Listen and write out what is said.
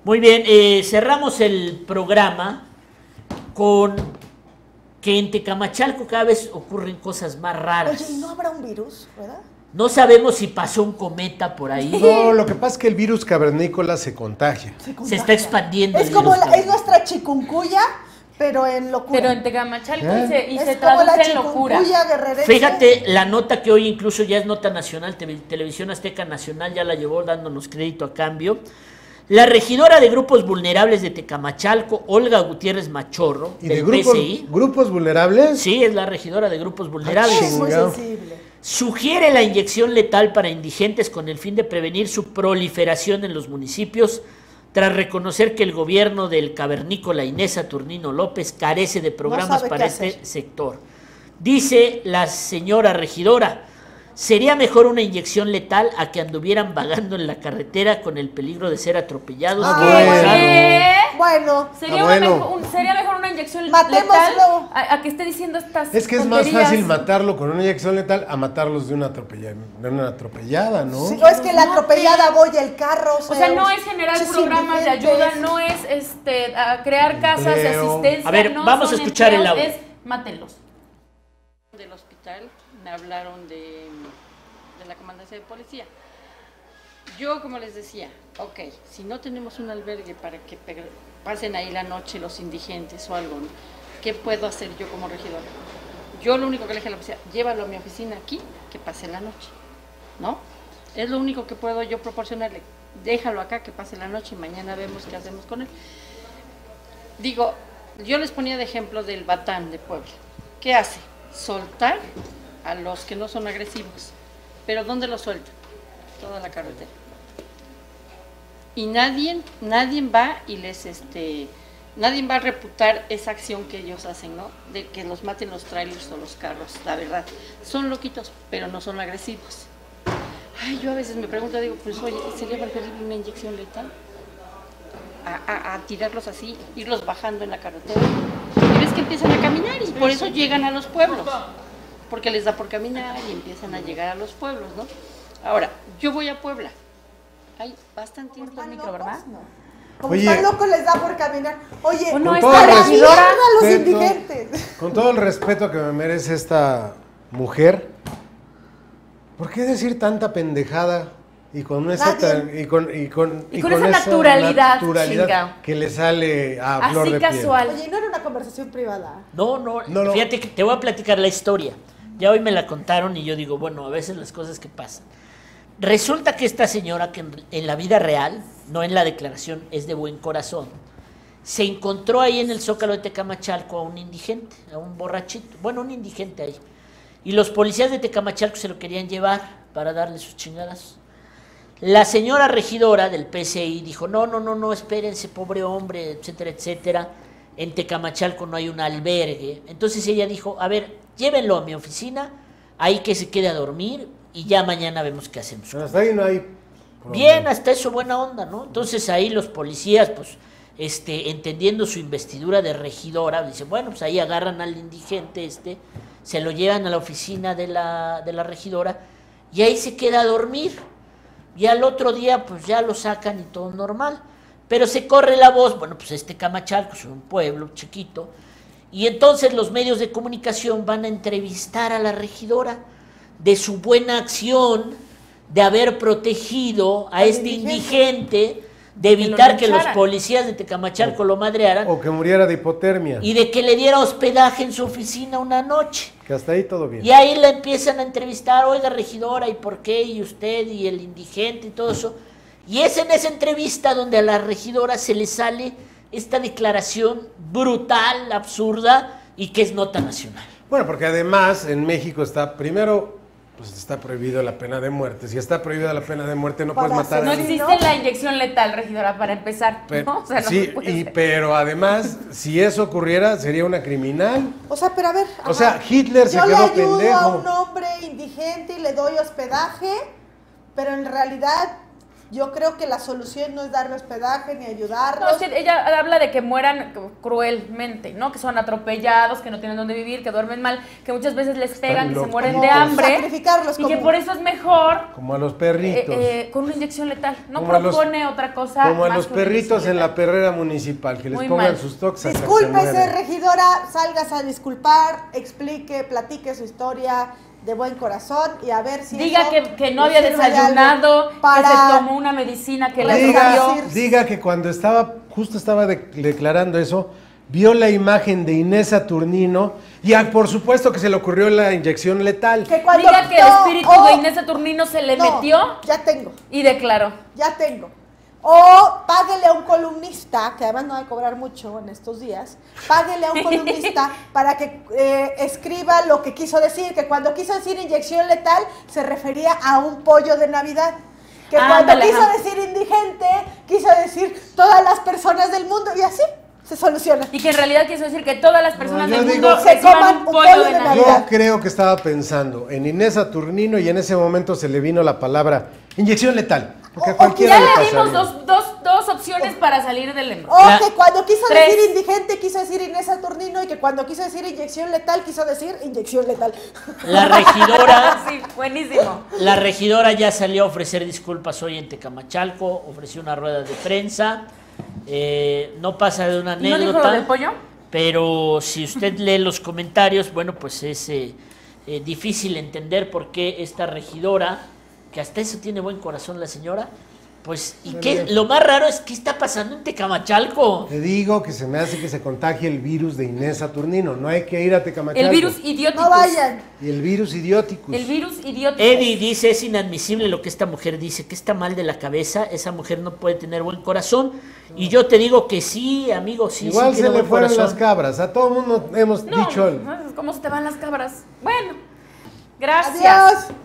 Muy bien, cerramos el programa con que en Tecamachalco cada vez ocurren cosas más raras. Oye, ¿y no habrá un virus, verdad? No sabemos si pasó un cometa por ahí. No, lo que pasa es que el virus cavernícola se contagia. Se está expandiendo. Es como es nuestra chikungunya, pero en locura. Pero en Tecamachalco y se como la traduce en locura. guerrerense. Fíjate, la nota que hoy incluso ya es nota nacional, Televisión Azteca Nacional ya la llevó dándonos crédito a cambio. La regidora de grupos vulnerables de Tecamachalco, Olga Gutiérrez Machorro, ¿Y del de PSI. grupos vulnerables? Sí, es la regidora de grupos vulnerables. Es muy sensible. Sugiere la inyección letal para indigentes con el fin de prevenir su proliferación en los municipios, tras reconocer que el gobierno del cavernícola Inés Saturnino López carece de programas para este sector. Dice la señora regidora: sería mejor una inyección letal a que anduvieran vagando en la carretera con el peligro de ser atropellados. Bueno. Sería mejor una inyección Matémoslo. letal a que esté diciendo estas Es que es tonterías. más fácil matarlo con una inyección letal a matarlos de una atropellada, ¿no? Sí, no es que la atropellada voy el carro. O sea, no es generar programas de ayuda, no es a crear casas de asistencia. A ver, no vamos a son escuchar el audio. Es mátenlos. Del hospital me hablaron de la comandancia de policía. Yo, como les decía, ok, si no tenemos un albergue para que pasen ahí la noche los indigentes o algo, ¿no? ¿Qué puedo hacer yo como regidora? Yo lo único que le dije a la policía, llévalo a mi oficina aquí, que pase la noche, ¿no? Es lo único que puedo yo proporcionarle. Déjalo acá, que pase la noche y mañana vemos qué hacemos con él. Digo, yo les ponía de ejemplo del Batán de Puebla. ¿Qué hace? Soltar a los que no son agresivos. ¿Pero dónde los suelta? Toda la carretera. Y nadie va y nadie va a reputar esa acción que ellos hacen, ¿no? De que los maten los trailers o los carros, la verdad. Son loquitos, pero no son agresivos. Ay, yo a veces me pregunto, digo, pues oye, ¿sería preferible una inyección letal? A tirarlos así, irlos bajando en la carretera. Y ves que empiezan a caminar y por eso llegan a los pueblos. Porque les da por caminar y empiezan a llegar a los pueblos, ¿no? Ahora, yo voy a Puebla. Hay bastante tiempo en micro, ¿verdad? Como Oye, están locos les da por caminar. Oye, Uno con está todo el a la mierda a los respeto- indigentes. Con todo el respeto que me merece esta mujer, ¿por qué decir tanta pendejada y con esa con esa naturalidad, chinga. que le sale a flor Así de casual. Oye, no era una conversación privada. No, fíjate que te voy a platicar la historia. Ya hoy me la contaron y yo digo, bueno, a veces las cosas que pasan. Resulta que esta señora, que en la vida real, no en la declaración, es de buen corazón, se encontró ahí en el Zócalo de Tecamachalco a un indigente, a un borrachito, bueno, un indigente ahí. Y los policías de Tecamachalco se lo querían llevar para darle sus chingadas. La señora regidora del PSI dijo, no, espérense, pobre hombre, etcétera, etcétera. En Tecamachalco no hay un albergue. Entonces ella dijo, a ver, llévenlo a mi oficina, ahí que se quede a dormir y ya mañana vemos qué hacemos. Pero hasta ahí no hay problema. Bien, hasta eso buena onda, ¿no? Entonces ahí los policías, pues, entendiendo su investidura de regidora, dicen, bueno, pues ahí agarran al indigente se lo llevan a la oficina de la regidora y ahí se queda a dormir. Y al otro día, pues ya lo sacan y todo normal. Pero se corre la voz, bueno, pues Tecamachalco es un pueblo chiquito, y entonces los medios de comunicación van a entrevistar a la regidora de su buena acción de haber protegido a este indigente, de evitar que los policías de Tecamachalco lo madrearan. O que muriera de hipotermia. Y de que le diera hospedaje en su oficina una noche. Que hasta ahí todo bien. Y ahí la empiezan a entrevistar, oiga regidora, ¿y por qué? Y usted, y el indigente, y todo eso. Y es en esa entrevista donde a la regidora se le sale esta declaración brutal, absurda, y que es nota nacional. Bueno, porque además en México está, primero, pues está prohibido la pena de muerte. Si está prohibida la pena de muerte, no puedes matar a No alguien. existe la inyección letal, regidora, para empezar. Pero, ¿no? O sea, no sí, se puede hacer. pero además, si eso ocurriera, sería una criminal. O sea, pero a ver. O sea, Hitler se yo quedó le ayudo pendejo. a un hombre indigente y le doy hospedaje, pero en realidad Yo creo que la solución no es darle hospedaje ni ayudarlos. No, es que ella habla de que mueran cruelmente, ¿no? Que son atropellados, que no tienen dónde vivir, que duermen mal, que muchas veces les pegan, que se mueren de hambre. Sacrificarlos Y que por eso es mejor Como a los perritos. con una inyección letal. No Como a propone otra cosa. Como a más los que una perritos inyección en la letal. perrera municipal, que les Muy pongan mal. sus toxas. Discúlpese, regidora, salgas a disculpar, explique, platique su historia de buen corazón y a ver si Diga eso que no le había sirve de desayunado, algo para que se tomó una medicina que le Diga, cambió. diga que cuando justo estaba declarando eso, vio la imagen de Inés Saturnino y por supuesto que se le ocurrió la inyección letal. que cuando Diga que el espíritu de Inés Saturnino se le metió Ya tengo. y declaró. Ya tengo. O páguele a un columnista, que además no va a cobrar mucho en estos días, páguele a un columnista para que escriba lo que quiso decir, que cuando quiso decir inyección letal se refería a un pollo de Navidad. Que Ándale, cuando quiso ajá. decir indigente, quiso decir todas las personas del mundo y así se soluciona. Y que en realidad quiso decir que todas las personas yo del digo- mundo Se reciban coman un pollo de Navidad. Yo creo que estaba pensando en Inés Saturnino y en ese momento se le vino la palabra inyección letal. Porque a cualquiera Ya le le dimos pasaría. dos opciones para salir del embrojo. O La- que cuando quiso Tres. decir indigente, quiso decir Inés Saturnino, y que cuando quiso decir inyección letal, quiso decir inyección letal. La regidora, Sí, buenísimo. la regidora ya salió a ofrecer disculpas hoy en Tecamachalco, ofreció una rueda de prensa, no pasa de una ¿Y no dijo anécdota. lo del pollo? Pero si usted lee los comentarios, bueno, pues es difícil entender por qué esta regidora, que hasta eso tiene buen corazón la señora, pues, y que lo más raro es qué está pasando en Tecamachalco. Te digo que se me hace que se contagie el virus de Inés Saturnino. No hay que ir a Tecamachalco. El virus idiótico. No vayan. Y el virus idióticos. El virus idiótico. Eddie dice, es inadmisible lo que esta mujer dice, que está mal de la cabeza, esa mujer no puede tener buen corazón. Y yo te digo que sí, amigo, sí, Igual sí se tiene le buen fueron corazón. las cabras. A todo el mundo hemos No, dicho. ¿cómo se te van las cabras? Bueno, gracias. Adiós.